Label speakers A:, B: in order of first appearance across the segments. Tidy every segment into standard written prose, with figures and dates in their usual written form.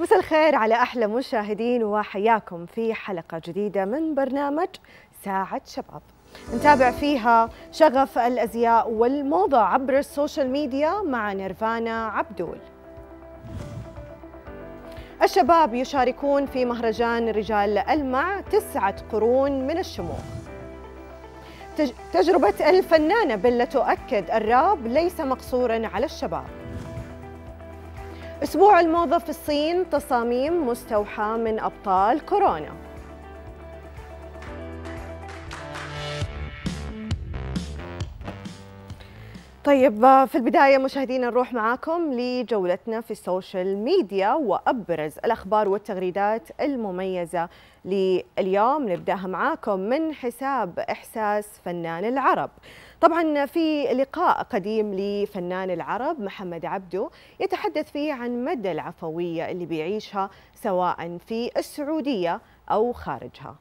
A: مساء الخير على أحلى مشاهدين وحياكم في حلقة جديدة من برنامج ساعة شباب نتابع فيها شغف الأزياء والموضة عبر السوشيال ميديا مع نيرفانا عبدول. الشباب يشاركون في مهرجان رجال المع 9 قرون من الشموخ. تجربة الفنانة بيلا تؤكد الراب ليس مقصوراً على الشباب. أسبوع الموضة في الصين تصاميم مستوحاة من أبطال كورونا. طيب في البداية مشاهدينا نروح معاكم لجولتنا في السوشيال ميديا وأبرز الأخبار والتغريدات المميزة لليوم. نبدأها معاكم من حساب إحساس فنان العرب. طبعا في لقاء قديم لفنان العرب محمد عبده يتحدث فيه عن مدى العفوية اللي بيعيشها سواء في السعودية أو خارجها.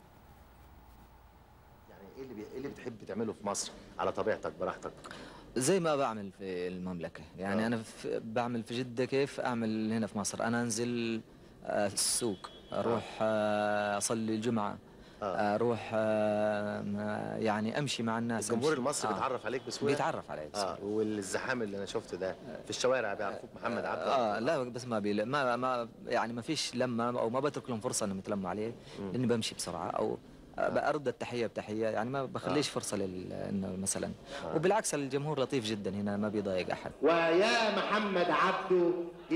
B: يعني ايه اللي بتحب تعمله في مصر على طبيعتك براحتك؟
C: زي ما بعمل في المملكة، يعني أنا بعمل في جدة كيف أعمل هنا في مصر. أنا أنزل السوق، أروح أصلي الجمعة، أروح يعني أمشي مع الناس.
B: الجمهور المصري بيتعرف عليك بسهولة؟
C: بيتعرف علي بسهولة.
B: والزحام اللي أنا شفته ده في الشوارع بيعرفوك محمد عبده؟
C: لا بس ما يعني ما فيش لما، أو ما بترك لهم فرصة إنهم يتلموا عليه، لأني بمشي بسرعة أو بأرد التحية بتحية، يعني ما بخليش فرصة إنه مثلا. وبالعكس الجمهور لطيف جدا هنا، ما بيضايق أحد.
D: ويا محمد عبده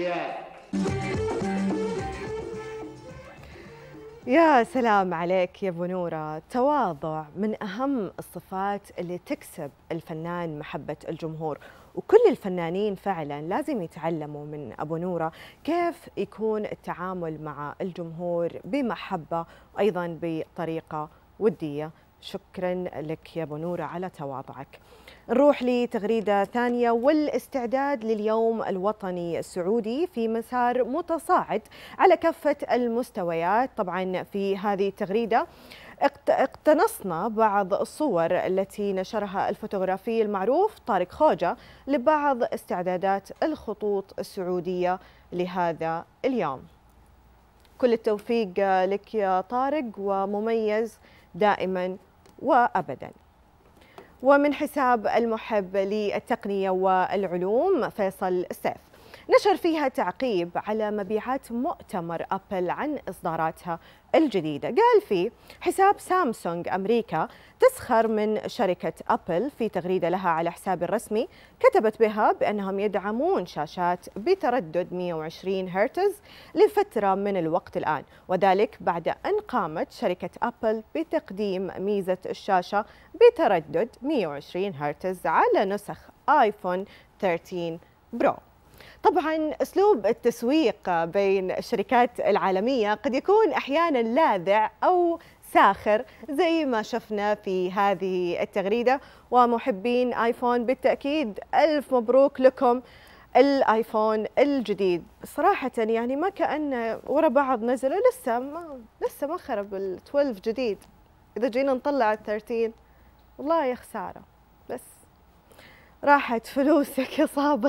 A: يا سلام عليك يا أبو نورة، التواضع من أهم الصفات اللي تكسب الفنان محبة الجمهور، وكل الفنانين فعلا لازم يتعلموا من أبو نورة كيف يكون التعامل مع الجمهور بمحبة وأيضا بطريقة ودية. شكرا لك يا أبو نورة على تواضعك. نروح لتغريدة ثانية، والاستعداد لليوم الوطني السعودي في مسار متصاعد على كافة المستويات. طبعا في هذه التغريدة اقتنصنا بعض الصور التي نشرها الفوتوغرافي المعروف طارق خوجة لبعض استعدادات الخطوط السعودية لهذا اليوم. كل التوفيق لك يا طارق، ومميز دائما وأبدا. ومن حساب المحب للتقنية والعلوم فيصل السيف نشر فيها تعقيب على مبيعات مؤتمر أبل عن إصداراتها الجديدة. قال فيه حساب سامسونج أمريكا تسخر من شركة أبل في تغريدة لها على حساب الرسمي كتبت بها بأنهم يدعمون شاشات بتردد 120 هرتز لفترة من الوقت الآن، وذلك بعد أن قامت شركة أبل بتقديم ميزة الشاشة بتردد 120 هرتز على نسخ آيفون 13 برو. طبعا أسلوب التسويق بين الشركات العالمية قد يكون أحيانا لاذع أو ساخر زي ما شفنا في هذه التغريدة. ومحبين آيفون بالتأكيد ألف مبروك لكم الآيفون الجديد. صراحة يعني ما كأن ورا بعض نزلوا، لسه ما خرب ال 12 جديد. إذا جينا نطلع ال 13 والله يا خسارة، بس راحت فلوسك يا صابر.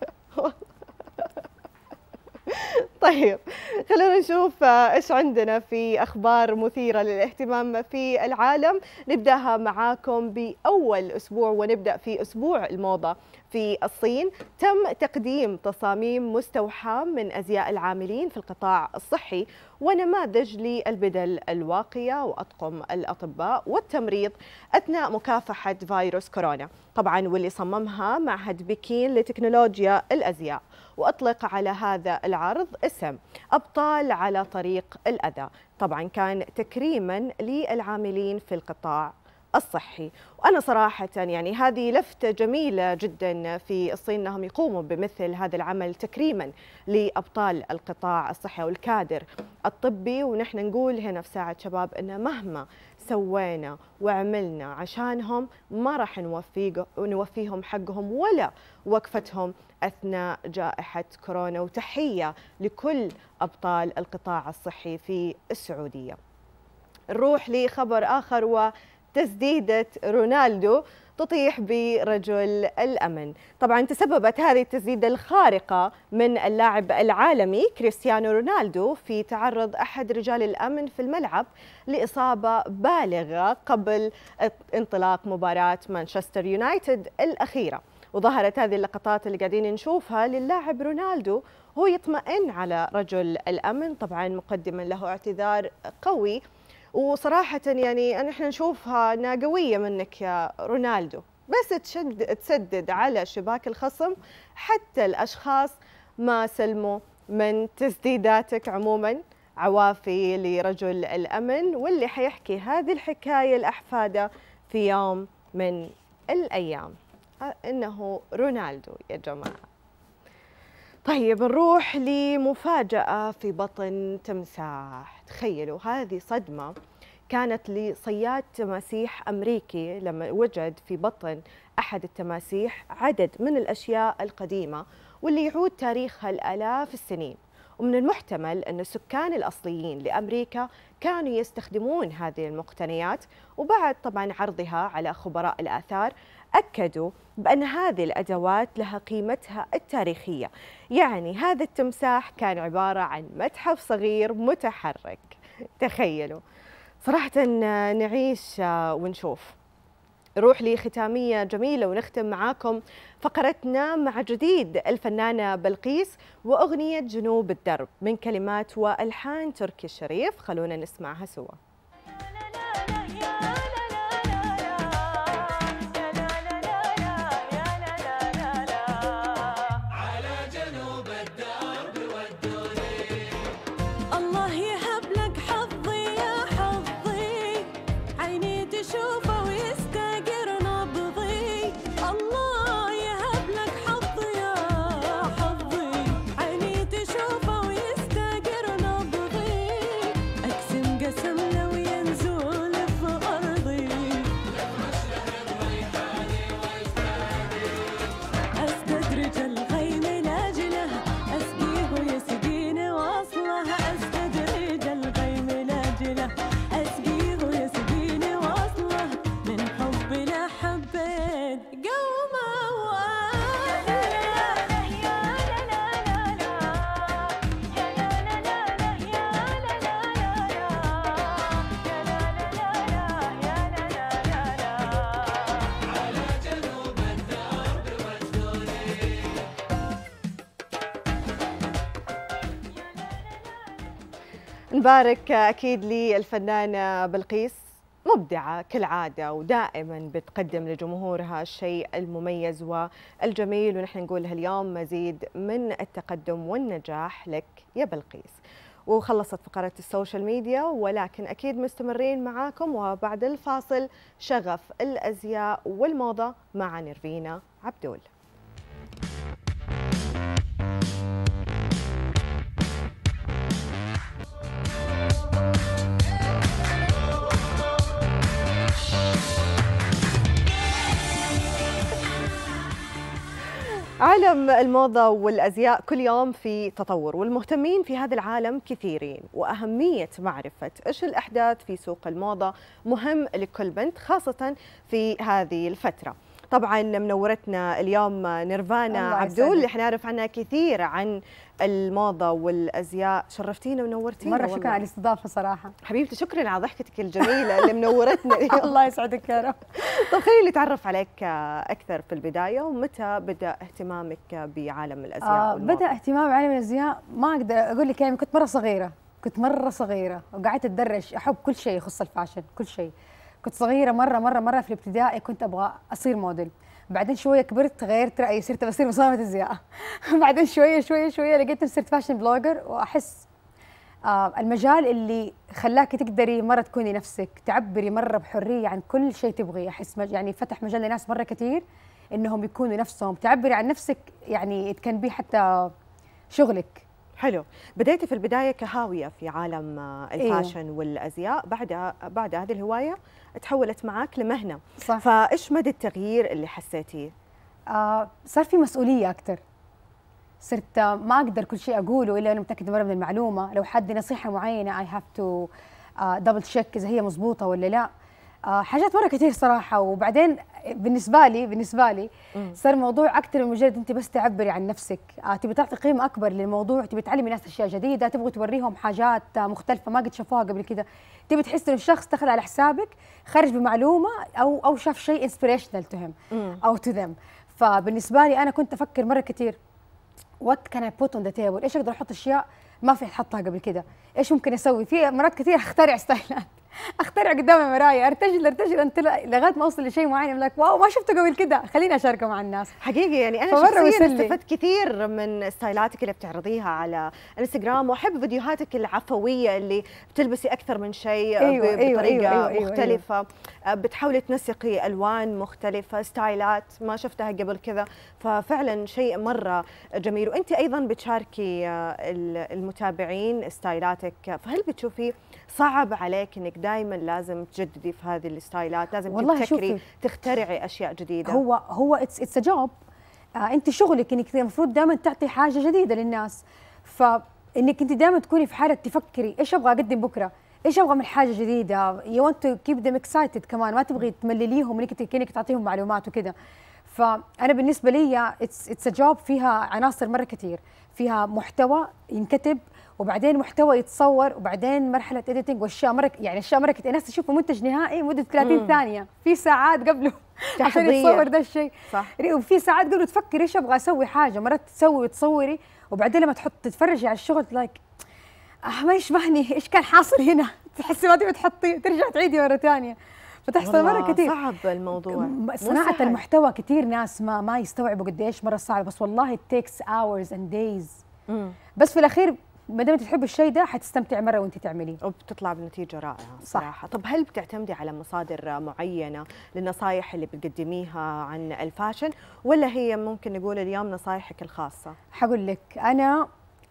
A: طيب خلونا نشوف ايش عندنا في اخبار مثيره للاهتمام في العالم. نبداها معاكم باول اسبوع، ونبدا في اسبوع الموضه في الصين. تم تقديم تصاميم مستوحاه من ازياء العاملين في القطاع الصحي ونماذج للبدل الواقيه واطقم الاطباء والتمريض اثناء مكافحه فيروس كورونا. طبعا واللي صممها معهد بكين لتكنولوجيا الازياء، وأطلق على هذا العرض اسم أبطال على طريق الأذى. طبعا كان تكريما للعاملين في القطاع الصحي. وأنا صراحة يعني هذه لفتة جميلة جدا في الصين أنهم يقوموا بمثل هذا العمل تكريما لأبطال القطاع الصحي والكادر الطبي. ونحن نقول هنا في ساعة شباب أن مهما سوينا وعملنا عشانهم ما راح نوفيهم حقهم ولا وقفتهم أثناء جائحة كورونا. وتحية لكل أبطال القطاع الصحي في السعودية. نروح لخبر آخر، وتسديدة رونالدو تطيح برجل الأمن. طبعا تسببت هذه التسديدة الخارقة من اللاعب العالمي كريستيانو رونالدو في تعرض أحد رجال الأمن في الملعب لإصابة بالغة قبل انطلاق مباراة مانشستر يونايتد الأخيرة. وظهرت هذه اللقطات اللي قاعدين نشوفها للاعب رونالدو هو يطمئن على رجل الأمن، طبعا مقدما له اعتذار قوي. وصراحة يعني احنا نشوفها انها قوية منك يا رونالدو، بس تسدد على شباك الخصم، حتى الأشخاص ما سلموا من تسديداتك. عموما عوافي لرجل الأمن، واللي حيحكي هذه الحكاية لأحفاده في يوم من الأيام إنه رونالدو يا جماعة. طيب نروح لمفاجأة في بطن تمساح. تخيلوا هذه صدمة كانت لصياد تماسيح أمريكي لما وجد في بطن أحد التماسيح عدد من الأشياء القديمة واللي يعود تاريخها الآلاف السنين. ومن المحتمل أن السكان الأصليين لأمريكا كانوا يستخدمون هذه المقتنيات، وبعد طبعا عرضها على خبراء الآثار أكدوا بأن هذه الأدوات لها قيمتها التاريخية. يعني هذا التمساح كان عبارة عن متحف صغير متحرك. تخيلوا، صراحة نعيش ونشوف. نروح لختامية جميلة ونختم معاكم فقرتنا مع جديد الفنانة بلقيس وأغنية جنوب الدرب من كلمات وألحان تركي الشريف. خلونا نسمعها سوا. نبارك أكيد للفنانة بلقيس، مبدعة كالعادة ودائما بتقدم لجمهورها الشيء المميز والجميل، ونحن نقولها اليوم مزيد من التقدم والنجاح لك يا بلقيس. وخلصت فقرة السوشيال ميديا، ولكن أكيد مستمرين معاكم وبعد الفاصل شغف الأزياء والموضة مع نيرفينا عبدول. عالم الموضة والأزياء كل يوم في تطور، والمهتمين في هذا العالم كثيرين، وأهمية معرفة إيش الأحداث في سوق الموضة مهم لكل بنت خاصة في هذه الفترة. طبعا منورتنا اليوم نيرفانا عبدول اللي حنعرف عنها كثير عن الموضة والأزياء. شرفتينا ونورتينا.
E: مرة شكرا على الاستضافة صراحة
A: حبيبتي، شكرا على ضحكتك الجميلة اللي منورتنا اليوم.
E: الله يسعدك يا رب.
A: طيب خليني نتعرف عليك أكثر في البداية، ومتى بدأ اهتمامك بعالم الأزياء والموضة؟
E: بدأ اهتمامي بعالم الأزياء ما أقدر أقول لك، يعني كنت مرة صغيرة وقعدت أتدرج، أحب كل شيء يخص الفاشن، كل شيء. كنت صغيرة مرة في الابتدائي كنت أبغى أصير موديل، بعدين شوية كبرت غيرت رأيي، صرت بصير مصممة أزياء. بعدين شوية لقيت صرت فاشن بلوجر، وأحس المجال اللي خلاكي تقدري مرة تكوني نفسك، تعبري مرة بحرية عن كل شيء تبغي. أحس يعني فتح مجال لناس مرة كثير إنهم يكونوا نفسهم، تعبري عن نفسك، يعني كان بيه حتى شغلك.
A: حلو. بديتي في البداية كهاوية في عالم الفاشن أيوه. والأزياء، بعد هذه الهواية تحولت معك لمهنة.
E: صح.
A: فإيش مدى التغيير اللي حسيتيه؟
E: صار في مسؤولية أكثر، صرت ما أقدر كل شيء أقوله إلا أنا متأكدة مرة من المعلومة. لو حد نصيحة معينة I have to double check إذا هي مضبوطة ولا لا. حاجات مرة كثير صراحة. وبعدين بالنسبه لي صار الموضوع اكثر من مجرد انت بس تعبري عن نفسك، تبي تعطي قيمه اكبر للموضوع، تبي تعلمي ناس اشياء جديده، تبغي توريهم حاجات مختلفه ما قد شافوها قبل كده، تبي تحس انه الشخص دخل على حسابك خرج بمعلومه او شاف شيء انسبيريشنال تو هيم او تو ذم. فبالنسبه لي انا كنت افكر مره كثير وات كان اي بوت اون ذا تيبل، ايش اقدر احط اشياء ما في حطها قبل كده، ايش ممكن اسوي في مرات كثير اخترع ستايلات اخترع قدام المرايه ارتجل انت لغايه ما اوصل لشيء معين لك واو ما شفته قبل كده خليني اشاركه مع الناس
A: حقيقي. يعني انا شخصيا استفدت كثير من ستايلاتك اللي بتعرضيها على انستغرام، واحب فيديوهاتك العفويه اللي بتلبسي اكثر من شيء بطريقه مختلفه. بتحاولي تنسقي الوان مختلفه، ستايلات ما شفتها قبل كذا، ففعلا شيء مره جميل. وانت ايضا بتشاركي المتابعين ستايلاتك، فهل بتشوفي صعب عليك انك دائما لازم تجددي في هذه الستايلات، لازم تبتكري تخترعي اشياء جديده؟
E: هو اتس ا جوب، انت شغلك انك المفروض دائما تعطي حاجه جديده للناس، فانك انت دائما تكوني في حاله تفكري ايش ابغى اقدم بكره، ايش ابغى من حاجه جديده، يو ونت تو كيب ذيم اكسايتد كمان، ما تبغي تملليهم انك تعطيهم معلومات وكذا. فانا بالنسبه لي اتس ا جوب فيها عناصر مره كثير، فيها محتوى ينكتب وبعدين محتوى يتصور وبعدين مرحله اديتنج واشياء مره، يعني اشياء مره كثير. الناس تشوفوا منتج نهائي مده 30 ثانيه، في ساعات قبله عشان يتصور ده الشيء،
A: صح.
E: وفي ساعات قبله تفكري ايش ابغى اسوي حاجه، مرات تسوي وتصوري وبعدين لما تتفرجي على الشغل لايك ما يشبهني، ايش كان حاصل هنا، تحسي ما تبي تحطي ترجع تعيدي مره ثانيه، فتحصل مره كثير.
A: صعب الموضوع،
E: صناعه المحتوى كثير ناس ما يستوعبوا قديش مره صعب، بس والله it takes hours and days. بس في الاخير ما دام تحب الشيء ده حتستمتعي مره وانت تعمليه
A: وبتطلع بنتيجه رائعه صراحه. طب هل بتعتمدي على مصادر معينه للنصائح اللي بتقدميها عن الفاشن، ولا هي ممكن نقول اليوم نصائحك الخاصه؟
E: حقول لك انا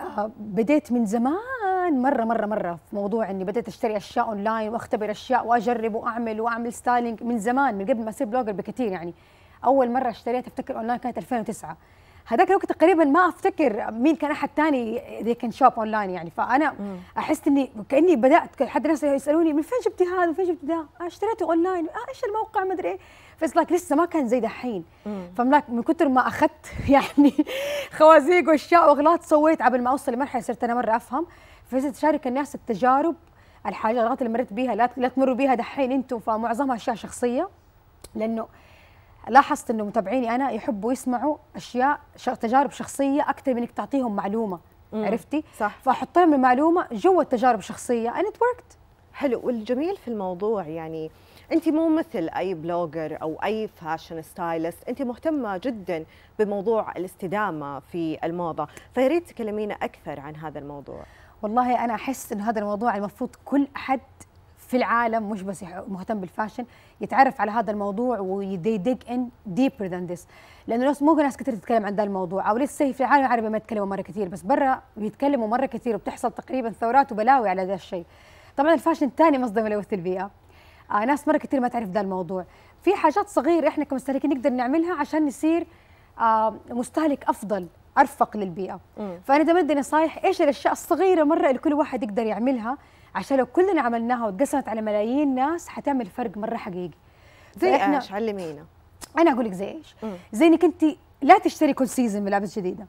E: بديت من زمان مره في موضوع اني بديت اشتري اشياء اونلاين واختبر اشياء واجرب واعمل ستايلينج من زمان، من قبل ما اصير بلوجر بكثير. يعني اول مره اشتريت افتكر اونلاين كانت 2009، هذاك الوقت تقريبا ما افتكر مين كان احد ثاني ذي كان شوب اونلاين يعني. فانا احس اني كاني بدات حد الناس يسالوني من فين جبتي هذا، من فين جبتي ده، اشتريته اونلاين، ايش الموقع ما ادري ايه، فاس لايك لسه ما كان زي دحين. فملاك من كثر ما اخذت يعني خوازيق واشياء واغلاط سويت قبل ما اوصل لمرحله صرت انا مره افهم، فصرت اشارك الناس التجارب، الحاجات اللي مريت بيها لا تمروا بيها دحين انتم. فمعظمها اشياء شخصيه، لانه لاحظت انه متابعيني انا يحبوا يسمعوا اشياء تجارب شخصيه اكثر من انك تعطيهم معلومه. عرفتي؟
A: صح.
E: فاحط لهم المعلومه جوا التجارب الشخصيه and it worked.
A: حلو. والجميل في الموضوع يعني انت مو مثل اي بلوجر او اي فاشن ستايلست، انت مهتمه جدا بموضوع الاستدامه في الموضه، فياريت تكلمينا اكثر عن هذا الموضوع.
E: والله انا احس انه هذا الموضوع المفروض كل احد في العالم مش بس مهتم بالفاشن يتعرف على هذا الموضوع ويديج ان ديبر ذان ذس، لانه مو ناس كثير تتكلم عن ذا الموضوع، او لسه في العالم العربي ما يتكلموا مره كثير، بس برا بيتكلموا مره كثير وبتحصل تقريبا ثورات وبلاوي على ذا الشيء. طبعا الفاشن ثاني مصدر ملوث البيئه، ناس مره كثير ما تعرف ذا الموضوع. في حاجات صغيره احنا كمستهلكين نقدر نعملها عشان نصير مستهلك افضل ارفق للبيئه. فانا دائما بدي نصايح ايش الاشياء الصغيره مره اللي كل واحد يقدر يعملها، عشان لو كلنا عملناها واتقسمت على ملايين ناس حتعمل فرق مره حقيقي.
A: زي ايش؟ علمينا.
E: انا اقول لك زي ايش؟ زي انك انت لا تشتري كل سيزون ملابس جديده.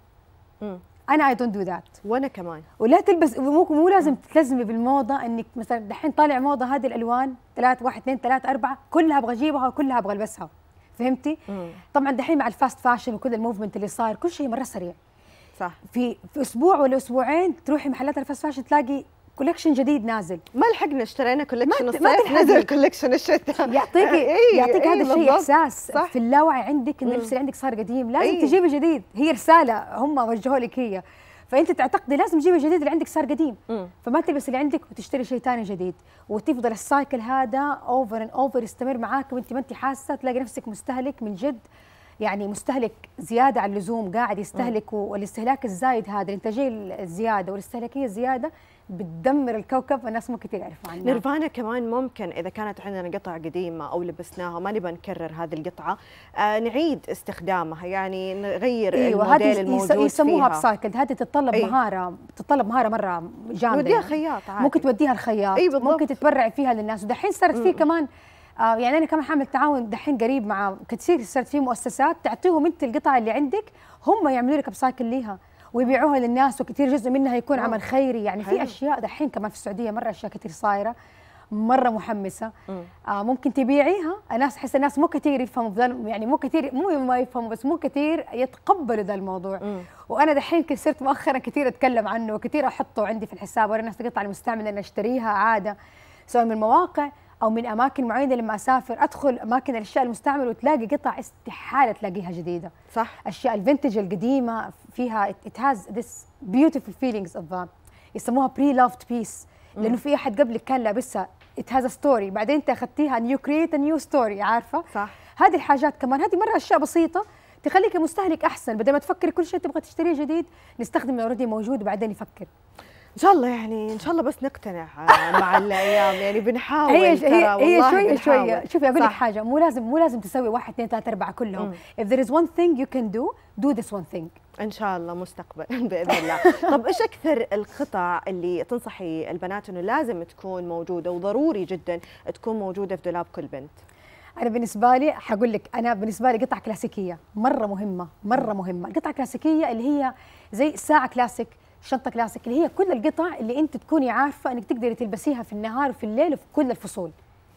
E: انا اي دونت دو ذات.
A: وانا كمان.
E: ولا تلبس، مو لازم تلزمي بالموضه انك مثلا دحين طالع موضه هذه الالوان 3 1 2 3 4 كلها ابغى اجيبها وكلها ابغى البسها. فهمتي؟ طبعا دحين مع الفاست فاشن وكل الموفمنت اللي صار كل شيء مره سريع.
A: صح.
E: في اسبوع ولا اسبوعين تروحي محلات الفاست فاشن تلاقي كولكشن جديد نازل.
A: ما لحقنا اشترينا كولكشن الصيف نزل كولكشن الشتاء.
E: يعطيك هذا الشيء احساس صح. في اللاوعي عندك ان اللبس اللي عندك صار قديم، لازم تجيبي جديد، هي رساله هم وجهوا لك هي، فانت تعتقدي لازم تجيبي الجديد اللي عندك صار قديم. فما تلبس اللي عندك وتشتري شيء ثاني جديد، وتفضل السايكل هذا اوفر اند اوفر يستمر معاك وانت ما انت حاسه، تلاقي نفسك مستهلك من جد، يعني مستهلك زياده عن اللزوم قاعد يستهلك. والاستهلاك الزايد هذا، الانتاجيه الزياده والاستهلاكيه الزياده بتدمر الكوكب، والناس ممكن يعرفوا عنها.
A: نيرفانا كمان ممكن اذا كانت عندنا قطع قديمه او لبسناها ما نبغى نكرر هذه القطعه، نعيد استخدامها، يعني نغير الموديل الموجود
E: يسموها
A: فيها.
E: بسايكل. هذه تتطلب مهاره، مره جامده.
A: توديها خياط عادي.
E: ممكن توديها الخياط، ممكن تتبرع فيها للناس. ودحين صارت في كمان يعني انا كمان حامل تعاون دحين قريب مع كثير، صارت في مؤسسات تعطيهم انت القطع اللي عندك، هم يعملوا لك ابسايكل ليها ويبيعوها للناس، وكثير جزء منها يكون عمل خيري. يعني في اشياء دحين كمان في السعوديه مره اشياء كثير صايره مره محمسه. ممكن تبيعيها. الناس احس الناس مو كثير يفهموا يعني مو كثير، مو ما يفهموا بس مو كثير يتقبلوا ذا الموضوع. وانا دحين صرت مؤخرا كثير اتكلم عنه وكثير احطه عندي في الحساب، وانا الناس القطع المستعمله اني اشتريها عاده، سواء من مواقع او من اماكن معينه. لما اسافر ادخل اماكن الاشياء المستعمله وتلاقي قطع استحاله تلاقيها جديده.
A: صح.
E: اشياء الفينتج القديمه فيها it has this beautiful feelings of يسموها pre-loved piece، لانه في احد قبلك كان لابسها it has a story، بعدين انت اخذتيها you create a new story، عارفه؟
A: صح.
E: هذه الحاجات كمان، هذه مره اشياء بسيطه تخليك مستهلك احسن، بدل ما تفكر كل شيء تبغى تشتريه جديد نستخدم اللي اوريدي موجود وبعدين نفكر.
A: ان شاء الله يعني ان شاء الله بس نقتنع مع الايام، يعني بنحاول.
E: هي شويه شويه. شوفي اقول لك حاجه، مو لازم تسوي 1 2 3 4 كلهم. if there is one thing you can do this one thing.
A: ان شاء الله مستقبل باذن الله. طب ايش اكثر القطع اللي تنصحي البنات انه لازم تكون موجوده وضروري جدا تكون موجوده في دولاب كل بنت؟
E: أنا بالنسبة لي حقول لك، أنا بالنسبة لي قطع كلاسيكية مرة مهمة، مرة مهمة. القطع الكلاسيكية اللي هي زي ساعة كلاسيك، شنطة كلاسيك، اللي هي كل القطع اللي أنت تكوني عارفة أنك تقدري تلبسيها في النهار وفي الليل وفي كل الفصول.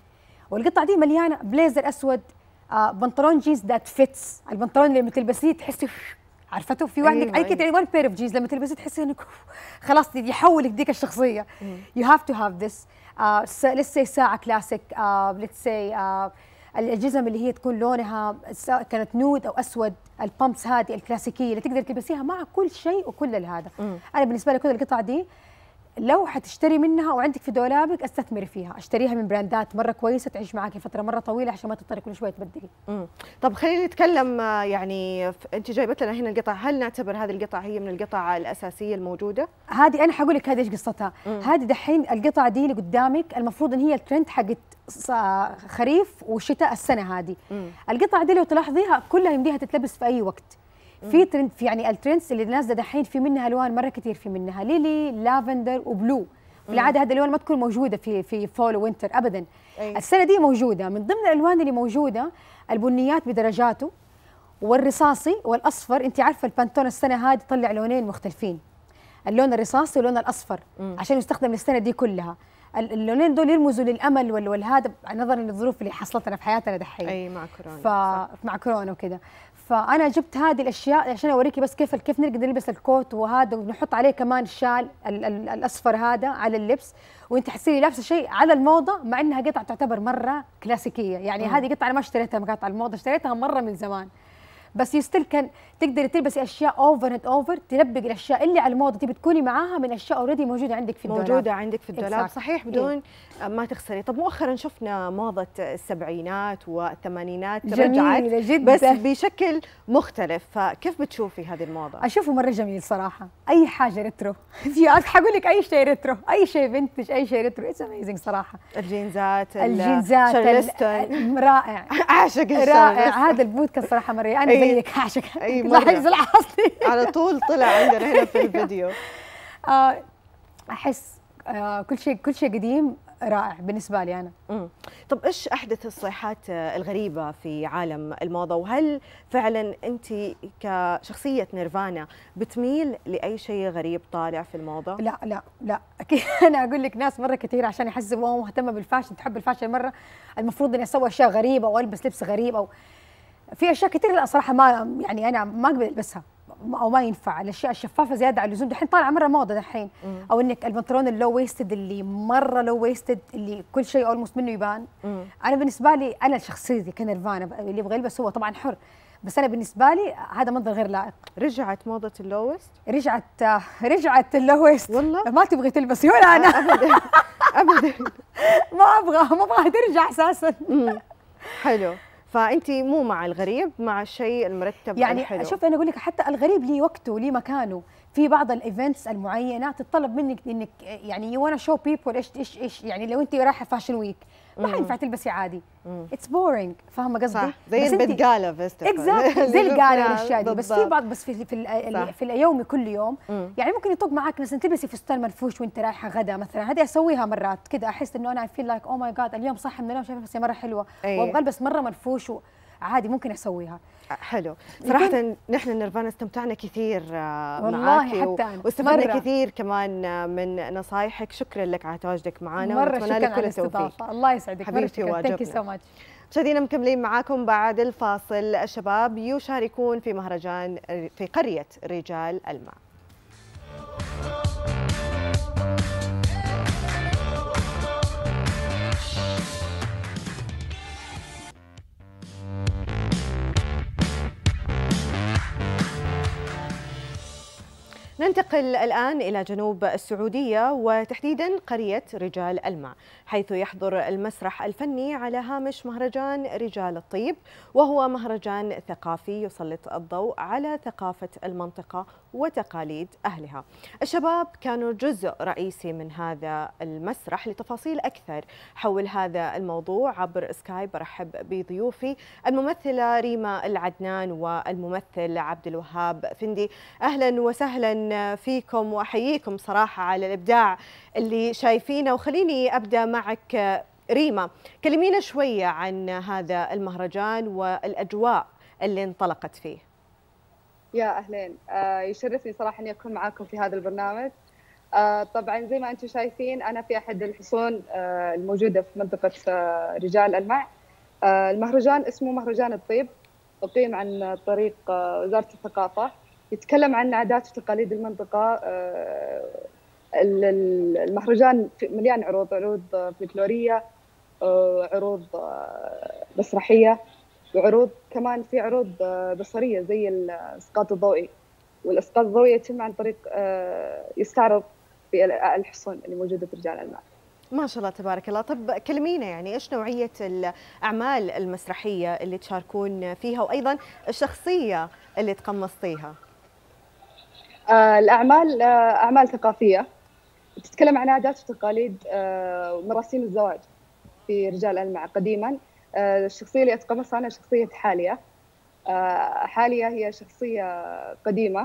E: والقطع دي مليانة بليزر أسود، بنطلون جينز ذات فيتس، البنطلون اللي لما تلبسيه تحسي عرفته في واحد أي كده وان بير اوف جينز لما تلبسيه تحسي انك خلاص يحولك ديك الشخصية. you have to have this. let's say ساعة كلاسيك، let's say الجزم اللي هي تكون لونها كانت نود او اسود، البامبس هذه الكلاسيكيه اللي تقدر تلبسيها مع كل شيء وكل هذا. انا بالنسبه لي كل القطع دي لو حتشتري منها وعندك في دولابك استثمري فيها، اشتريها من براندات مره كويسه تعيش معك فتره مره طويله عشان ما تضطري كل شويه تبدلي.
A: طب خلينا نتكلم، يعني انت جايبت لنا هنا القطع، هل نعتبر هذه القطع هي من القطع الاساسيه الموجوده؟
E: هذه انا حقول لك هذه ايش قصتها. هذه دحين القطع دي اللي قدامك المفروض ان هي الترند حقت خريف وشتاء السنه هذه. القطع دي لو تلاحظيها كلها يمديها تتلبس في اي وقت. في ترند، في يعني الترندز اللي نازله دحين في منها الوان مره كثير، في منها ليلي، لافندر وبلو. في العاده هذه الالوان ما تكون موجوده في فول وينتر ابدا. السنه دي موجوده. من ضمن الالوان اللي موجوده البنيات بدرجاته والرصاصي والاصفر. انت عارفه البانتون السنه هذه طلع لونين مختلفين، اللون الرصاصي واللون الاصفر، عشان يستخدم السنه دي كلها. اللونين دول يرمزوا للامل والهذا نظرا للظروف اللي حصلتنا في حياتنا دحين.
A: اي مع كورونا.
E: مع كورونا وكذا. فانا جبت هذه الاشياء عشان اوريكي بس كيف نقدر نلبس الكوت وهذا، ونحط عليه كمان الشال الاصفر هذا على اللبس، وانت حتصيري لابسه شيء على الموضه مع انها قطعه تعتبر مره كلاسيكيه. يعني هذه قطعه انا ما اشتريتها من قطع الموضه، اشتريتها مره من زمان، بس يستل كان تقدري تلبسي اشياء اوفر اند اوفر، تلبق الاشياء اللي على الموضه تبي تكوني معاها من اشياء اوريدي موجوده عندك في الدولاب.
A: موجوده عندك في الدولاب صحيح، بدون ما تخسري. طب مؤخرا شفنا موضه السبعينات والثمانينات رجعت
E: جدا
A: بس بشكل مختلف، فكيف بتشوفي هذه الموضه؟
E: اشوفه مره جميل صراحه. اي حاجه ريترو حقول لك اي شيء ريترو، اي شيء فينتج، اي شيء ريترو، اتس اميزنج صراحه.
A: الجينزات
E: رائع،
A: اعشق
E: رائع. هذا البودكاست صراحه مره انا زيك اعشق.
A: اي مره على طول طلع عندنا هنا في الفيديو.
E: احس كل شيء قديم رائع بالنسبه لي انا.
A: طب ايش احدث الصيحات الغريبه في عالم الموضه، وهل فعلا انت كشخصيه نيرفانا بتميل لاي شيء غريب طالع في الموضه؟
E: لا لا لا اكيد. انا اقول لك ناس مره كثير عشان يحسوا مهتمه بالفاشن، تحب الفاشن مره، المفروض اني اسوي اشياء غريبه والبس لبس غريب، او في اشياء كثير لا صراحه ما يعني انا ما اقدر البسها او ما ينفع. الاشياء الشفافه زياده على اللزوم دحين طالعه مره موضه دحين، او انك البنطلون اللو ويستد اللي مره لو ويستد اللي كل شيء اولموست منه يبان. انا بالنسبه لي انا شخصيتي كنيرفانا اللي يبغى يلبس هو طبعا حر، بس انا بالنسبه لي هذا منظر غير لائق.
A: رجعت موضه اللوست؟
E: رجعت اللوست
A: والله
E: ما تبغي تلبسي ولا انا
A: ابدا ابدا
E: ما ابغى ترجع اساسا.
A: حلو. فانت مو مع الغريب، مع الشيء المرتب
E: يعني
A: الحلو.
E: شوف انا اقول لك حتى الغريب ليه وقته وليه مكانه. في بعض الايفنتس المعينه تتطلب منك انك يعني يو وانا شو بيبول ايش يعني لو انت رايحه فاشن ويك ما حينفع تلبسي عادي. اتس بورينج، فاهمه قصدي؟
A: صح، زي البيت قاله بس
E: اكزاكتلي زي القاله والاشياء دي. بس في بعض بس في اليومي كل يوم يعني ممكن يطق معك مثلا تلبسي فستان منفوش وانت رايحه غدا مثلا. هذه اسويها مرات كذا، احس انه انا فيل لايك او ماي جاد اليوم صح من اليوم شايفه بس مره حلوه وابغى البس مره منفوش عادي ممكن اسويها.
A: حلو صراحة. نحن نيرفانا استمتعنا كثير
E: معاكي
A: واستفدنا كثير كمان من نصايحك. شكرا لك على تواجدك معنا
E: مرة شكرا على الاستضافة. الله يسعدك
A: حبيبتي
E: ثانك يو سو ماتش.
A: مشاهدينا مكملين معاكم بعد الفاصل. الشباب يشاركون في مهرجان في قرية رجال الماء. ننتقل الآن إلى جنوب السعودية وتحديدا قرية رجال الماء، حيث يحضر المسرح الفني على هامش مهرجان رجال الطيب، وهو مهرجان ثقافي يسلط الضوء على ثقافة المنطقة وتقاليد أهلها. الشباب كانوا جزء رئيسي من هذا المسرح. لتفاصيل أكثر حول هذا الموضوع عبر سكايب برحب بضيوفي الممثلة ريما العدنان والممثل عبد الوهاب فندي. أهلا وسهلا فيكم وأحييكم صراحة على الإبداع اللي شايفينه. وخليني أبدأ معك ريما، كلمينا شوية عن هذا المهرجان والأجواء اللي انطلقت فيه.
F: يا أهلين، يشرفني صراحة أني أكون معاكم في هذا البرنامج. طبعا زي ما أنتم شايفين أنا في أحد الحصون الموجودة في منطقة رجال الماء. المهرجان اسمه مهرجان الطيب، أقيم عن طريق وزارة الثقافة، يتكلم عن عادات وتقاليد المنطقة. المهرجان مليان عروض فلكلورية، عروض مسرحية، وعروض كمان في عروض بصرية زي الإسقاط الضوئي. والإسقاط الضوئي يتم عن طريق يستعرض في الحصون اللي موجودة في رجال الماء.
A: ما شاء الله تبارك الله. طب كلمينا يعني إيش نوعية الأعمال المسرحية اللي تشاركون فيها، وأيضا الشخصية اللي تقمصتيها؟
F: الأعمال أعمال ثقافية تتكلم عن عادات وتقاليد ومراسيم الزواج في رجال الماء قديما. الشخصية اللي أتقمصها أنا شخصية حالية. حالية هي شخصية قديمة،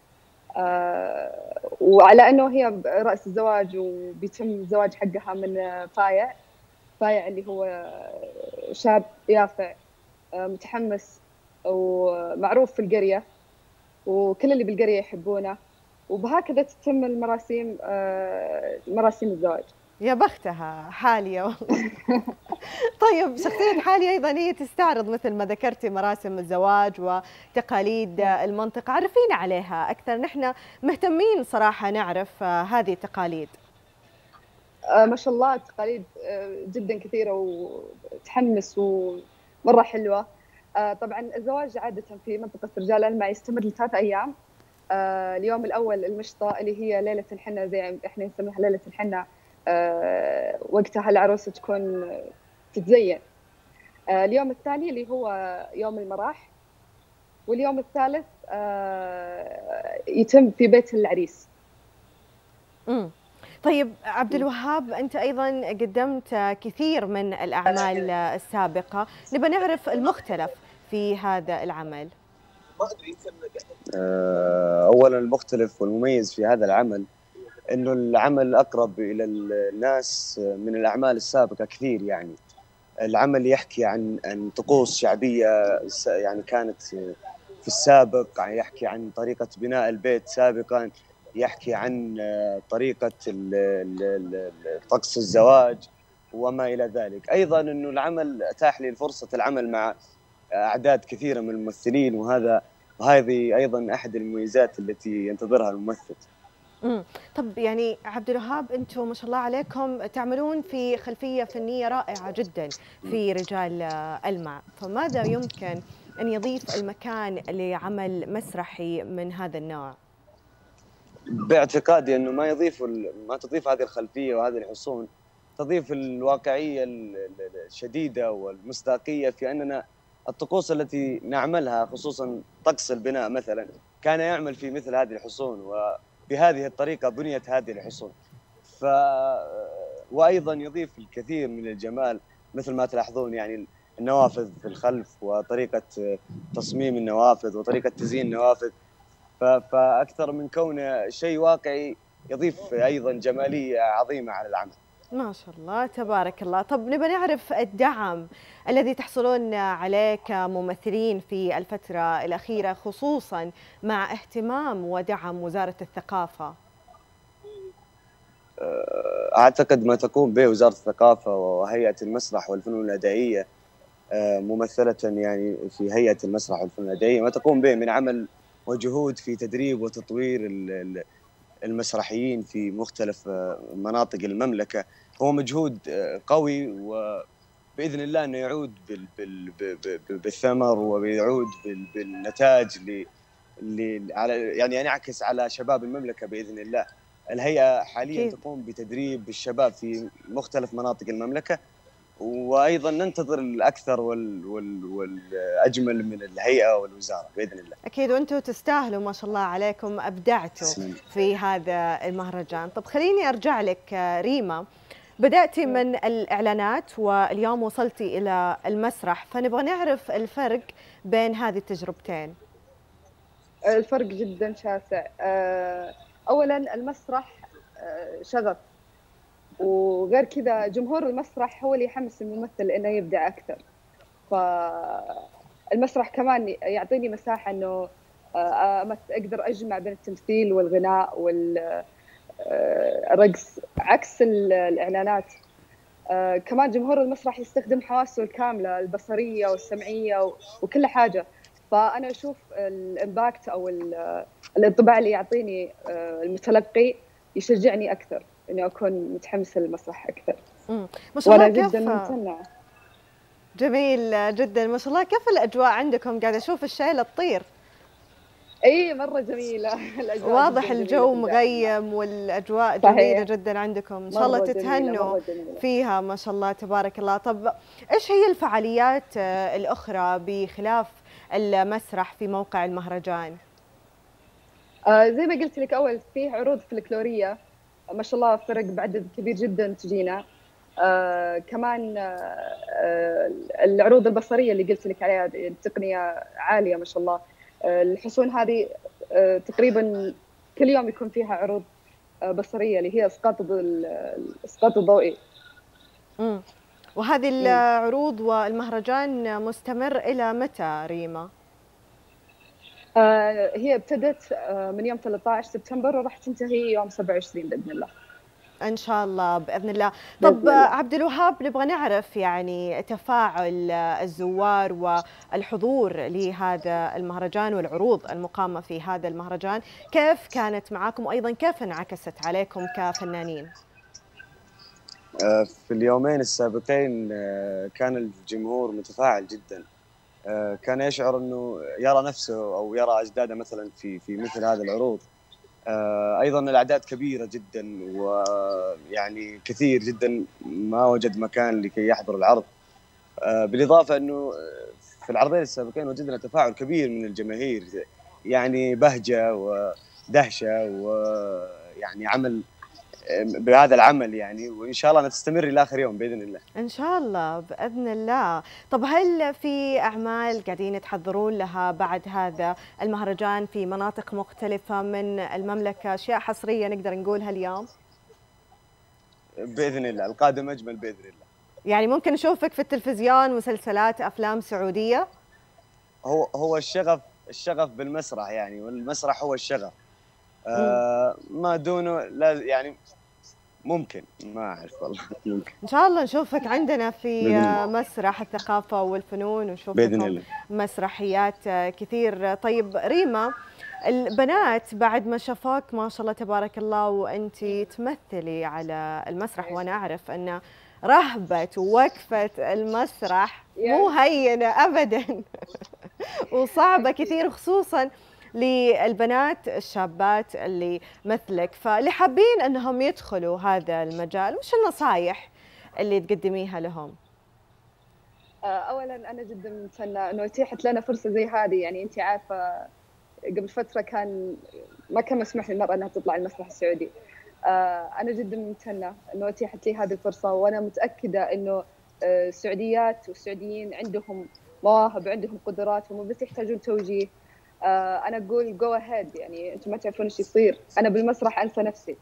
F: وعلى أنه هي رأس الزواج وبيتم الزواج حقها من فايع اللي هو شاب يافع متحمس ومعروف في القرية، وكل اللي بالقرية يحبونه، وبهكذا تتم المراسيم مراسيم الزواج.
A: يا بختها حالية والله. طيب شخصية حالية أيضا هي تستعرض مثل ما ذكرتي مراسم الزواج وتقاليد المنطقة. عرفينا عليها أكثر، نحن مهتمين صراحة نعرف هذه التقاليد.
F: ما شاء الله التقاليد جدا كثيرة وتحمس ومرة حلوة. طبعا الزواج عادة في منطقة رجال الماء يستمر ل3 أيام. اليوم الأول المشطة اللي هي ليلة الحنة، زي احنا نسميها ليلة الحنة. وقتها العروسة تكون تتزين. اليوم الثاني اللي هو يوم المراح، واليوم الثالث يتم في بيت العريس.
A: طيب عبد الوهاب، أنت أيضا قدمت كثير من الأعمال السابقة، نبغى نعرف المختلف في هذا العمل.
G: أولا المختلف والمميز في هذا العمل إنه العمل أقرب إلى الناس من الأعمال السابقة كثير. يعني العمل يحكي عن طقوس شعبية يعني كانت في السابق، يعني يحكي عن طريقة بناء البيت سابقا، يحكي عن طريقة طقس الزواج وما إلى ذلك. أيضا إنه العمل أتاح لي فرصة العمل مع أعداد كثيرة من الممثلين، وهذه أيضا أحد المميزات التي ينتظرها الممثل.
A: طب يعني عبد الوهاب، انتم ما شاء الله عليكم تعملون في خلفية فنية رائعة جدا في رجال الماء، فماذا يمكن أن يضيف المكان لعمل مسرحي من هذا النوع؟
G: باعتقادي أنه ما تضيف هذه الخلفية وهذه الحصون، تضيف الواقعية الشديدة والمصداقية في أننا الطقوس التي نعملها، خصوصا طقس البناء مثلا، كان يعمل في مثل هذه الحصون، وبهذه الطريقة بنيت هذه الحصون. وأيضا يضيف الكثير من الجمال مثل ما تلاحظون، يعني النوافذ في الخلف وطريقة تصميم النوافذ وطريقة تزيين النوافذ. فأكثر من كونه شيء واقعي يضيف أيضا جمالية عظيمة على العمل.
A: ما شاء الله تبارك الله. طب نبغى نعرف الدعم الذي تحصلون عليه كممثلين في الفترة الأخيرة، خصوصا مع اهتمام ودعم وزارة الثقافة.
G: أعتقد ما تقوم به وزارة الثقافة وهيئة المسرح والفنون الأدائية، ممثلة يعني في هيئة المسرح والفنون الأدائية، ما تقوم به من عمل وجهود في تدريب وتطوير المسرحيين في مختلف مناطق المملكة، هو مجهود قوي، وبإذن الله أنه يعود بالثمر ويعود بالنتاج اللي يعني ينعكس على شباب المملكة بإذن الله. الهيئة حاليا تقوم بتدريب الشباب في مختلف مناطق المملكة، وايضا ننتظر الاكثر والاجمل من الهيئه والوزاره باذن الله.
A: اكيد، وانتم تستاهلوا ما شاء الله عليكم، ابدعتوا في هذا المهرجان. طب خليني ارجع لك ريما، بدأتي من الاعلانات واليوم وصلتي الى المسرح، فنبغى نعرف الفرق بين هذه التجربتين.
F: الفرق جدا شاسع. اولا المسرح شغف، وغير كذا جمهور المسرح هو اللي يحمس الممثل انه يبدع اكثر. فالمسرح كمان يعطيني مساحه انه اقدر اجمع بين التمثيل والغناء والرقص عكس الاعلانات. كمان جمهور المسرح يستخدم حواسه الكامله، البصريه والسمعيه وكل حاجه. فانا اشوف الامباكت او الانطباع اللي يعطيني المتلقي يشجعني اكثر اني اكون متحمسه للمسرح اكثر.
A: ما شاء الله،
F: وانا جدا ممتنه.
A: جميل جدا ما شاء الله. كيف الاجواء عندكم؟ قاعده اشوف الشيله تطير.
F: اي مره جميله الاجواء،
A: واضح الجو مغيم والاجواء جميله جدا عندكم، ان شاء الله تتهنوا فيها ما شاء الله تبارك الله. طب ايش هي الفعاليات الاخرى بخلاف المسرح في موقع المهرجان؟
F: زي ما قلت لك اول، فيه عروض فلكلوريه ما شاء الله، فرق بعدد كبير جدا تجينا. كمان العروض البصريه اللي قلت لك عليها التقنيه عاليه ما شاء الله. الحصون هذه تقريبا كل يوم يكون فيها عروض بصريه اللي هي الاسقاط الضوئي.
A: وهذه العروض والمهرجان مستمر الى متى ريما؟
F: هي ابتدت من يوم 13 سبتمبر وراح تنتهي يوم 27 باذن الله.
A: ان شاء الله باذن الله. طب عبد الوهاب، نبغى نعرف يعني تفاعل الزوار والحضور لهذا المهرجان والعروض المقامه في هذا المهرجان، كيف كانت معاكم وايضا كيف انعكست عليكم كفنانين؟
G: في اليومين السابقين كان الجمهور متفاعل جدا، كان يشعر انه يرى نفسه او يرى اجداده مثلا في مثل هذه العروض. ايضا الاعداد كبيره جدا، ويعني كثير جدا ما وجد مكان لكي يحضر العرض. بالاضافه انه في العرضين السابقين وجدنا تفاعل كبير من الجماهير، يعني بهجه ودهشه ويعني عمل بهذا العمل يعني، وان شاء الله نستمر الى اخر يوم باذن الله.
A: ان شاء الله باذن الله. طب هل في اعمال قاعدين تحضرون لها بعد هذا المهرجان في مناطق مختلفه من المملكه، اشياء حصريه نقدر نقولها اليوم؟
G: باذن الله القادم اجمل باذن الله.
A: يعني ممكن نشوفك في التلفزيون، مسلسلات، افلام سعوديه؟
G: هو الشغف بالمسرح يعني، والمسرح هو الشغف. ما دونه لا يعني ممكن، ما اعرف والله. ممكن
A: ان شاء الله نشوفك عندنا في مسرح الثقافه والفنون، ونشوفكم مسرحيات كثير. طيب ريما، البنات بعد ما شافوك ما شاء الله تبارك الله وانت تمثلي على المسرح، وانا اعرف ان رهبه ووقفه المسرح مو هينه ابدا وصعبه كثير، خصوصا للبنات الشابات اللي مثلك، فاللي حابين انهم يدخلوا هذا المجال، وش النصائح اللي تقدميها لهم؟
F: اولا انا جدا ممتنه انه اتيحت لنا فرصه زي هذه، يعني انت عارفه قبل فترة ما كان مسموح للمرأة أنها تطلع المسرح السعودي. أنا جدا ممتنة أنه أتيحت لي هذه الفرصة، وأنا متأكدة أنه السعوديات والسعوديين عندهم مواهب وعندهم قدرات، هم بس يحتاجون توجيه. أنا أقول جو أهيد، يعني أنتم ما تعرفون إيش يصير، أنا بالمسرح أنسى نفسي.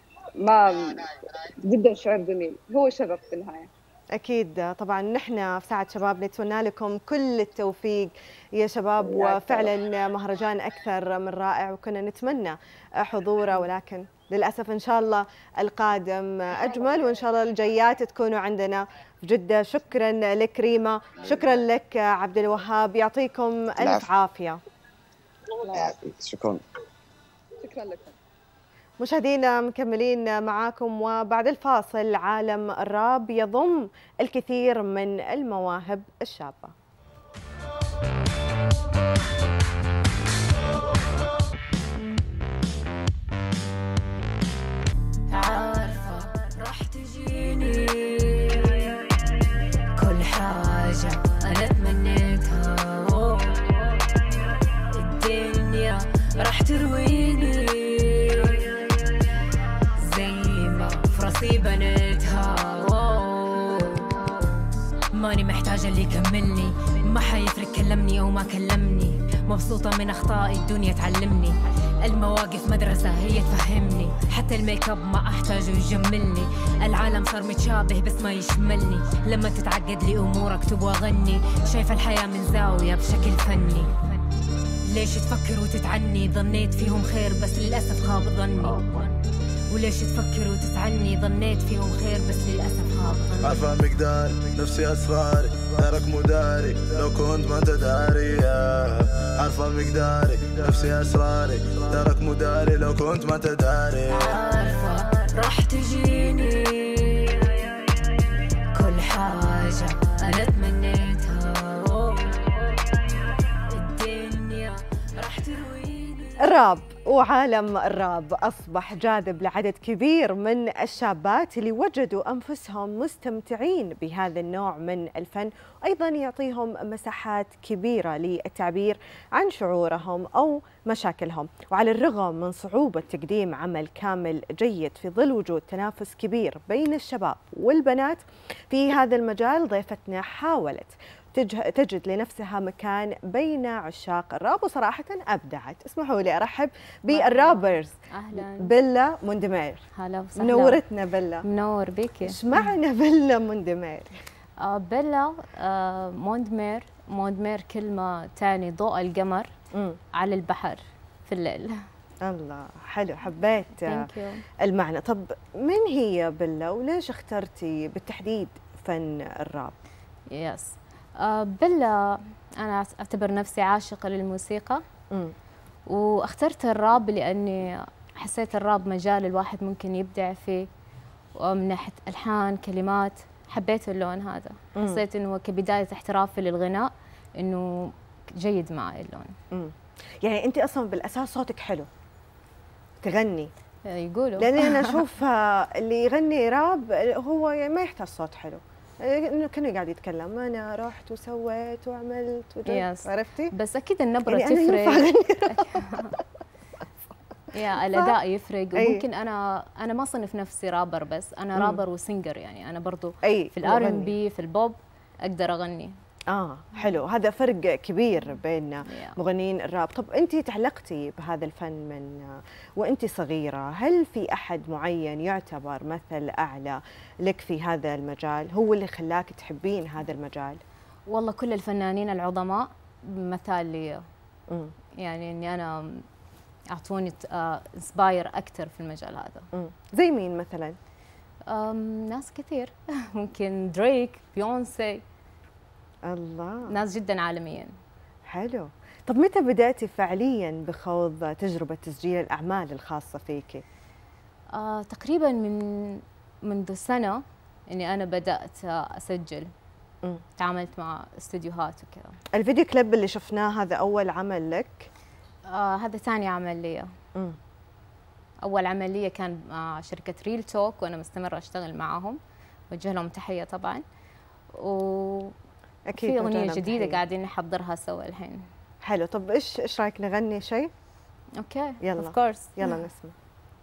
F: جدا شعور جميل، هو شغف في النهاية.
A: أكيد طبعا نحن في ساعة شباب نتمنى لكم كل التوفيق يا شباب، وفعلا مهرجان أكثر من رائع، وكنا نتمنى حضوره، ولكن للأسف إن شاء الله القادم أجمل، وإن شاء الله الجيات تكونوا عندنا في جدة. شكرا لك ريما، شكرا لك عبد الوهاب، يعطيكم ألف عافية.
G: شكرا.
F: شكرا لكم.
A: مشاهدينا مكملين معاكم، وبعد الفاصل عالم الراب يضم الكثير من المواهب الشابة.
H: عارفة راح تجيني كل حاجة أنا تمنيتها، الدنيا راح ترويني فرصي بنيتها. ماني محتاجة اللي يكملني، ما حيفرق كلمني أو ما كلمني، مبسوطة من أخطائي الدنيا تعلمني، المواقف مدرسة هي تفهمني، حتى الميك اب ما أحتاجه يجملني، العالم صار متشابه بس ما يشملني، لما تتعقد لي أمور أكتب وأغني، شايفة الحياة من زاوية بشكل فني. ليش تفكر وتتعني؟ ظنيت فيهم خير بس للأسف خاب ظني، وليش تفكر وتسعني؟ ظنيت فيهم خير بس للأسف خاب ظني.
I: عارفة مقداري نفسي أسراري، دارك مداري لو كنت ما أنت داري، عارفة مقداري نفسي أسراري، دارك مداري لو كنت ما أنت داري.
H: عارفة راح تجيني كل حاجة أنا تمنيتها، الدنيا راح ترويني.
A: الراب وعالم الراب أصبح جاذب لعدد كبير من الشابات اللي وجدوا أنفسهم مستمتعين بهذا النوع من الفن، وأيضا يعطيهم مساحات كبيرة للتعبير عن شعورهم أو مشاكلهم. وعلى الرغم من صعوبة تقديم عمل كامل جيد في ظل وجود تنافس كبير بين الشباب والبنات في هذا المجال، ضيفتنا حاولت تجد لنفسها مكان بين عشاق الراب، وصراحة أبدعت. اسمحوا لي أرحب بالرابرز.
J: أهلا
A: بيلا مندمير.
J: هلا وسهلا.
A: منورتنا بيلا.
J: منور بيكي.
A: إيش معنى بيلا مندمير؟
J: بيلا موندمير كلمة تعني ضوء القمر على البحر في الليل.
A: الله حلو، حبيت المعنى. طب من هي بيلا وليش اخترتي بالتحديد فن الراب؟
J: يس بيلا أنا أعتبر نفسي عاشقة للموسيقى، واخترت الراب لأني حسيت الراب مجال الواحد ممكن يبدع فيه، ومن ناحية ألحان كلمات حبيت اللون هذا. حسيت إنه كبداية احترافي للغناء إنه جيد معي اللون.
A: يعني أنت أصلا بالأساس صوتك حلو تغني،
J: يقولوا،
A: لأني أنا أشوف اللي يغني راب هو يعني ما يحتاج صوت حلو، انه كانه قاعد يتكلم انا رحت وسويت وعملت وجيت، عرفتي؟
J: بس اكيد النبره
A: يعني
J: تفرق. يا الاداء يفرق، وممكن انا ما صنف نفسي رابر، بس انا رابر وسينجر، يعني انا برضو في الار ان بي في البوب اقدر اغني.
A: حلو، هذا فرق كبير بين مغنيين الراب. طب انت تعلقتي بهذا الفن من وانت صغيره، هل في احد معين يعتبر مثل اعلى لك في هذا المجال، هو اللي خلاك تحبين هذا المجال؟
J: والله كل الفنانين العظماء مثال لي، يعني اني انا اعطوني انسباير اكثر في المجال هذا.
A: زي مين مثلا؟
J: ناس كثير ممكن دريك، بيونسي،
A: الله،
J: ناس جدا عالميين.
A: حلو. طب متى بدأتي فعليا بخوض تجربة تسجيل الأعمال الخاصة فيكي؟
J: تقريبا منذ سنة اني انا بدأت اسجل. تعاملت مع استديوهات وكذا.
A: الفيديو كليب اللي شفناه هذا أول عمل لك؟
J: هذا ثاني عمل لي. أول عمل لي كان مع شركة ريل توك، وأنا مستمرة أشتغل معهم، وجه لهم تحية طبعا. أكيد في أغنية جديدة قاعدين نحضرها سوا الحين.
A: حلو. طب ايش رايك نغني شيء؟
J: اوكي
A: يلا
J: اوف كورس،
A: يلا نسمع.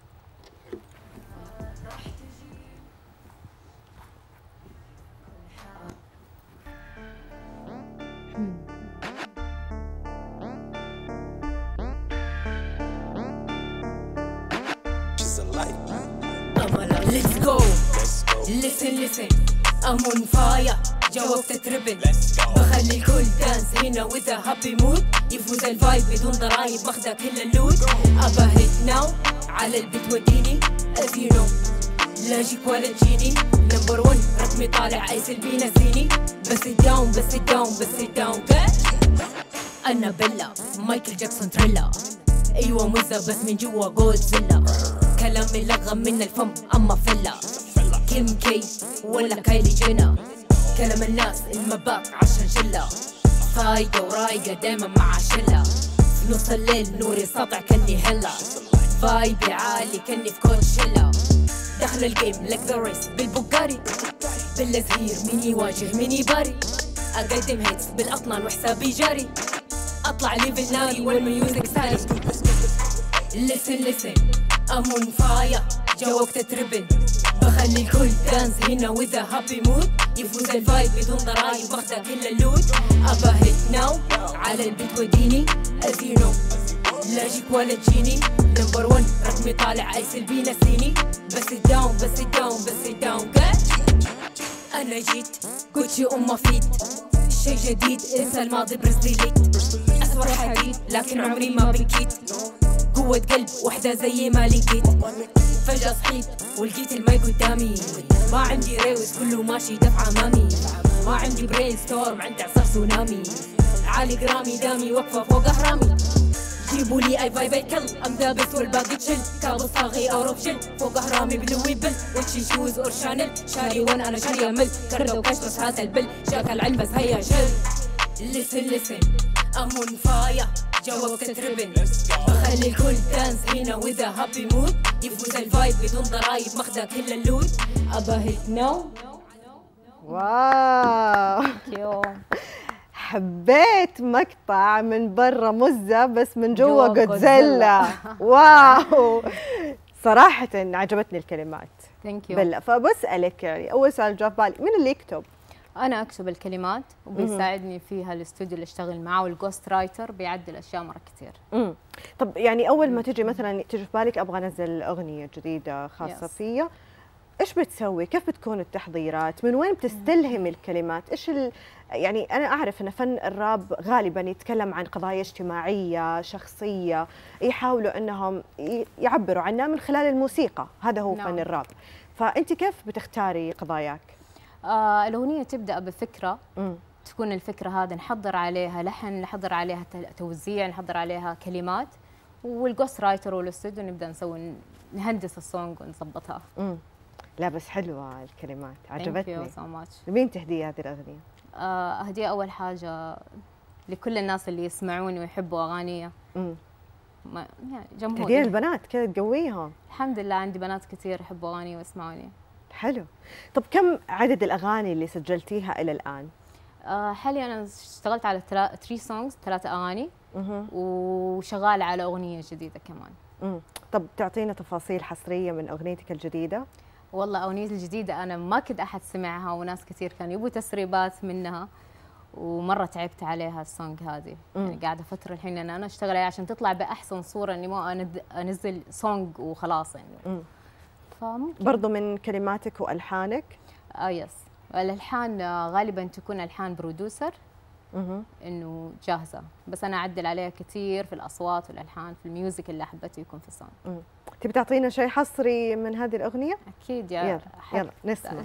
H: Let's go. Listen I'm on fire. جاوبت تربل بخلي الكل دانس هنا with a happy mood. يفوز الفايب بدون ضرايب ماخذة كل اللود. أبا هيت ناو على البيت وديني as you know. لا جيك ولا تجيني نمبر 1 رقمي طالع أي سلبي نسيني. بس داون بس داون بس داون. أنا بيلا مايكل جاكسون تريلا. أيوة مزة بس من جوا جودزيلا. كلامي لغم من الفم أما فلا. كيم كي ولا كايلي جينا. كلام الناس المباك عشان شلة. فايدة ورايقة دايما مع شلة. في نص الليل نوري ساطع كني هلا. فايبي عالي كني في كوتشيلا. دخل الجيم لك ذا ريس بالبوغاري. بالزهير مين يواجه مين يباري. أقدم هيتس بالأطنان وحسابي جاري. أطلع ليفل ناري والميوزك ساري. listen I'm on fire. جاوبت تربل بخلي الكل دانس هنا with a happy mood. يفوز الفايب بدون ضرايب ماخذة كل اللود. أبا هيت ناو على البيت وديني as you know. لا جيك ولا تجيني نمبر 1 رقمي طالع أي سلبي نسيني. بس داون بس داون بس داون. أنا جيت كوتشي فيت شي جديد انسى الماضي برس ديليت. أسود حديد لكن عمري ما بكيت. قوة قلب وحدة زي ما لقيت. فجأة صحيت ولقيت الماي قدامي. ما عندي ريوز كله ماشي دفعة أمامي. ما عندي برين ستورم عندي عصر سونامي. عالي جرامي دامي واقفة فوق أهرامي. جيبوا لي اي فايب الكل ام دابس والباقي تشل. كابوس صاغي او روفشل فوق اهرامي بلوي بل. وتشي شوز اور شانل شاري وين انا شاري امل. كردو كاش بس هذا البل شاك العلم بس هيا شل. listen I'm on fire. جاوبت تربل بخلي الكل دانس هنا with a happy mood. يفوز الفايب بدون ضرايب ماخذة كل اللود. أبا هيت ناو.
A: واو حبيت مقطع من برا مزة بس من جوا جودزيلا. واو صراحة عجبتني الكلمات.
J: ثانك يو.
A: بلا فبسألك يعني أول سؤال جاء في بالي مين اللي يكتب؟
J: أنا أكتب الكلمات وبيساعدني فيها الاستوديو اللي أشتغل معاه والجوست رايتر بيعدل أشياء مرة كثير.
A: طب يعني أول ما تجي مثلا تجي في بالك أبغى أنزل أغنية جديدة خاصة فيا، إيش بتسوي؟ كيف بتكون التحضيرات؟ من وين بتستلهم الكلمات؟ إيش يعني أنا أعرف أن فن الراب غالبا يتكلم عن قضايا اجتماعية شخصية يحاولوا أنهم يعبروا عنها من خلال الموسيقى، هذا هو فن الراب. فأنت كيف بتختاري قضاياك؟
J: الأغنية تبدأ بفكرة. تكون الفكرة هذا نحضر عليها لحن، نحضر عليها توزيع، نحضر عليها كلمات، والجوست رايتر والاستوديو نبدأ نهندس السونج ونظبطها.
A: لا بس حلوة الكلمات عجبتني.
J: Thank you so much.
A: لمين تهدي هذه الأغنية؟
J: أهديها أول حاجة لكل الناس اللي يسمعوني ويحبوا أغانية. يعني جمهور.
A: تهديها البنات كذا تقويهم.
J: الحمد لله عندي بنات كثير يحبوا أغاني ويسمعوني.
A: حلو. طب كم عدد الأغاني اللي سجلتيها إلى الآن؟
J: حاليا أنا اشتغلت على 3 سونجز 3 أغاني وشغالة على أغنية جديدة كمان.
A: طب تعطينا تفاصيل حصرية من أغنيتك الجديدة؟
J: والله أغنيتي الجديدة أنا ما كنت أحد سمعها وناس كثير كانوا يبوا تسريبات منها ومرة تعبت عليها السونج هذه. يعني قاعدة فترة الحين أنا أشتغل عليها عشان تطلع بأحسن صورة، إني ما أنزل سونج وخلاص يعني.
A: برضو من كلماتك وألحانك؟
J: يس. الألحان غالبا تكون ألحان برودوسر إنه جاهزة، بس أنا أعدل عليها كثير في الأصوات والألحان في الميوزك اللي أحبته يكون في السونج.
A: تبي تعطينا شيء حصري من هذه الأغنية؟
J: أكيد
A: يلا نسمع.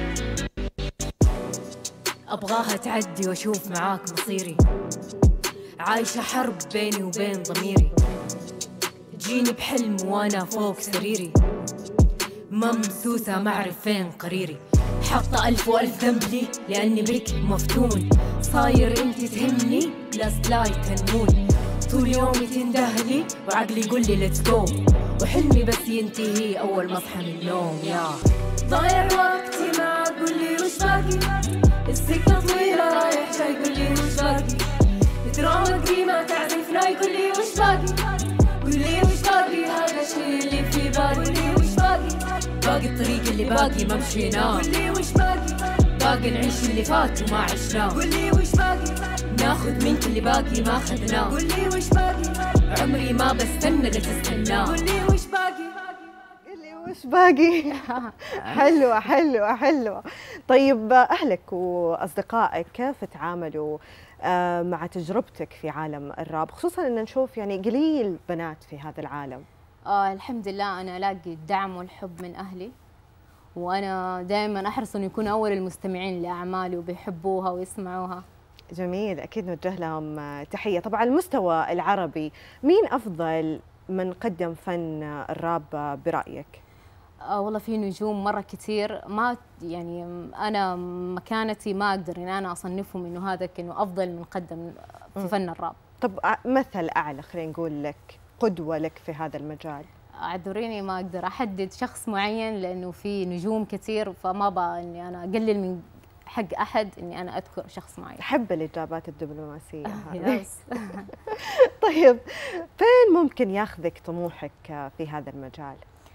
H: أبغاها تعدي وأشوف معاك مصيري. عايشة حرب بيني وبين ضميري، تجيني بحلم وانا فوق سريري، ممسوسة ما اعرف فين قريري، حاطة ألف وألف ذنب لي لأني بك مفتون، صاير انتي تهمني لاست لايت تنمون، طول يومي تندهلي وعقلي يقول لي ليتس جو، وحلمي بس ينتهي أول ما أصحى من النوم. يا ضايع وقتي معك قول لي وش باقي، السكة طويلة رايح جاي قول لي وش باقي، دراما قديمة تعرفنا يقول لي وش باقي، قول لي وش باقي هذا الشيء اللي في بالي، قول لي وش باقي، باقي الطريق اللي باقي ما مشيناه، قول لي وش باقي، باقي نعيش اللي فات وما عشناه، قول لي وش باقي، ناخذ منك اللي باقي ما اخذناه، قول لي وش باقي، عمري ما بستنى لا تستناه، قول لي وش باقي،
A: قول لي وش باقي. حلوة حلوة حلوة. طيب أهلك وأصدقائك كيف تعاملوا مع تجربتك في عالم الراب، خصوصا أن نشوف يعني قليل بنات في هذا العالم؟
J: الحمد لله أنا ألاقي الدعم والحب من أهلي، وأنا دائما أحرص أن يكون أول المستمعين لأعمالي وبيحبوها ويسمعوها.
A: جميل، أكيد نوجه لهم تحية. طبعا على المستوى العربي مين أفضل من قدم فن الراب برأيك؟
J: والله في نجوم مرة كتير، ما يعني أنا مكانتي ما أقدر إن أنا أصنفهم إنه هذا كأنه أفضل من قدم في فن الراب.
A: طب مثل أعلى خلينا نقول لك قدوة لك في هذا المجال.
J: اعذريني ما أقدر أحدد شخص معين لأنه في نجوم كتير، فما بقى إني أنا أقلل من حق أحد إني أنا أذكر شخص معين.
A: أحب الإجابات الدبلوماسية هذه. طيب فين ممكن ياخذك طموحك في هذا المجال؟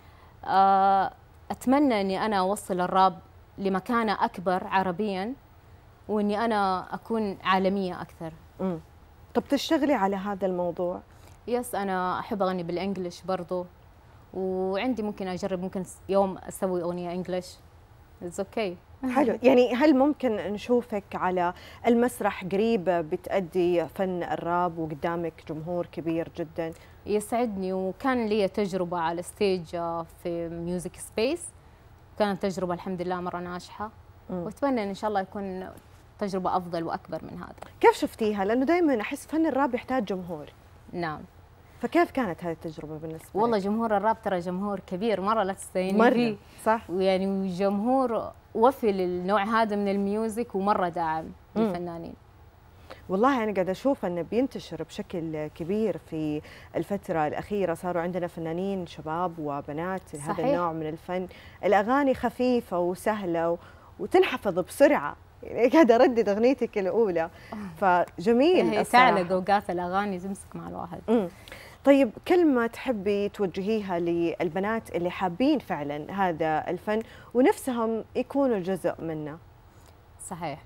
J: أتمنى إني أنا أوصل الراب لمكانة أكبر عربياً، وإني أنا أكون عالمية أكثر.
A: طب تشتغلي على هذا الموضوع؟
J: يس، أنا أحب أغني بالإنجليش برضو، وعندي ممكن أجرب ممكن يوم أسوي أغنية إنجليش. It's okay.
A: حلو. يعني هل ممكن نشوفك على المسرح قريب بتأدي فن الراب وقدامك جمهور كبير جدا؟
J: يسعدني، وكان لي تجربة على ستيج في ميوزك سبيس، كانت تجربة الحمد لله مرة ناجحة، وأتمنى إن شاء الله يكون تجربة أفضل وأكبر من هذا. كيف
A: شفتيها؟ لأنه دائما أحس فن الراب يحتاج جمهور.
J: نعم.
A: فكيف كانت هذه التجربة بالنسبة لك؟
J: والله جمهور الراب ترى جمهور كبير مرة، لا تستهيني فيه.
A: صح.
J: ويعني جمهور وفي للنوع هذا من الميوزك ومرة داعم للفنانين.
A: والله أنا قاعدة أشوف أنه بينتشر بشكل كبير في الفترة الأخيرة، صاروا عندنا فنانين شباب وبنات هذا النوع من الفن، الأغاني خفيفة وسهلة وتنحفظ بسرعة، يعني قاعدة أردد أغنيتك الأولى، فجميل.
J: هي تعلق أوقات الأغاني تمسك مع الواحد.
A: طيب كلمة تحبي توجهيها للبنات اللي حابين فعلا هذا الفن ونفسهم يكونوا جزء منه؟
J: صحيح.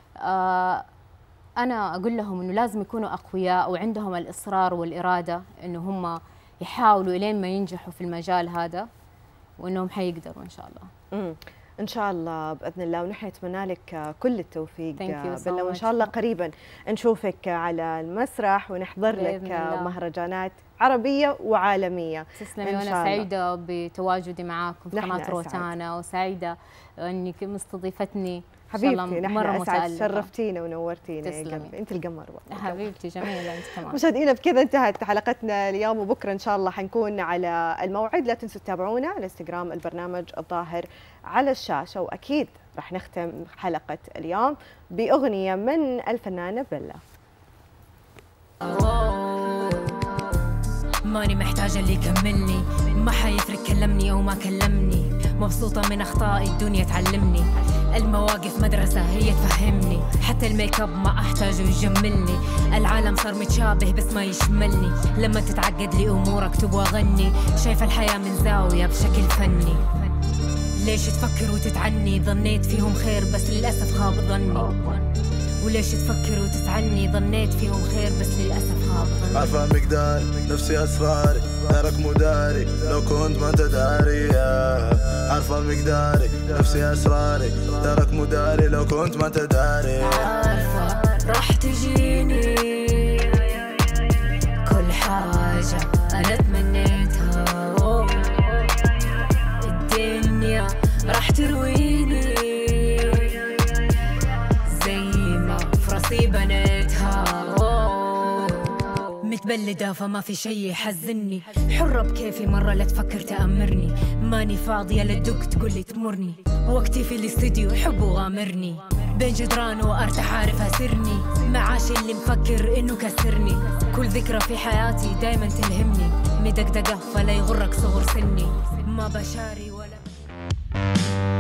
J: أنا أقول لهم إنه لازم يكونوا أقوياء وعندهم الإصرار والإرادة إنه هم يحاولوا إلين ما ينجحوا في المجال هذا، وإنهم حيقدروا إن شاء الله.
A: إن شاء الله بإذن الله، ونحن نتمنى لك كل التوفيق بالله، وإن شاء الله قريبا نشوفك على المسرح ونحضر لك مهرجانات عربية وعالمية.
J: تسلمي، وأنا سعيدة بتواجدي معاكم في قناة روتانا، وسعيدة إنك مستضيفتني.
A: حبيبتي نحن أسعد، شرفتينا ونورتينا. أنت القمر
J: حبيبتي. جميلة أنت كمان.
A: مشاهدينا بكذا انتهت حلقتنا اليوم، وبكرة إن شاء الله حنكون على الموعد. لا تنسوا تتابعونا على انستغرام البرنامج الظاهر على الشاشة، وأكيد راح نختم حلقة اليوم بأغنية من الفنانة بيلا.
H: ماني محتاجة اللي يكملني، ما حيفرق كلمني أو ما كلمني، مبسوطة من أخطائي الدنيا تعلمني، المواقف مدرسة هي تفهمني، حتى الميك اب ما أحتاجه يجملني، العالم صار متشابه بس ما يشملني، لما تتعقد لي أمور أكتب وأغني، شايفة الحياة من زاوية بشكل فني، ليش تفكر وتتعني ظنيت فيهم خير بس للأسف خاب ظني، وليش تفكر وتتعني ظنيت فيهم خير بس للأسف خاب ظني.
I: عارفة مقداري نفسي أسراري دارك مداري لو كنت ما أنت داري، عارفة مقداري نفسي أسراري دارك مداري لو كنت ما أنت داري،
H: عارفة راح تجيني كل حاجة أنا تمنيتها، الدنيا راح ترويني زي ما فرصي بنيتها، بلدها فما في شي يحزني، حرة بكيفي مرة لا تفكر تأمرني، ماني فاضية لتدق تقولي تمرني، وقتي في الاستديو حب وغامرني، بين جدران وارتاح عارف اسرني، معاشي اللي مفكر انه كسرني، كل ذكرى في حياتي دايما تلهمني، مدقدقة فلا يغرك صغر سني، ما بشاري ولا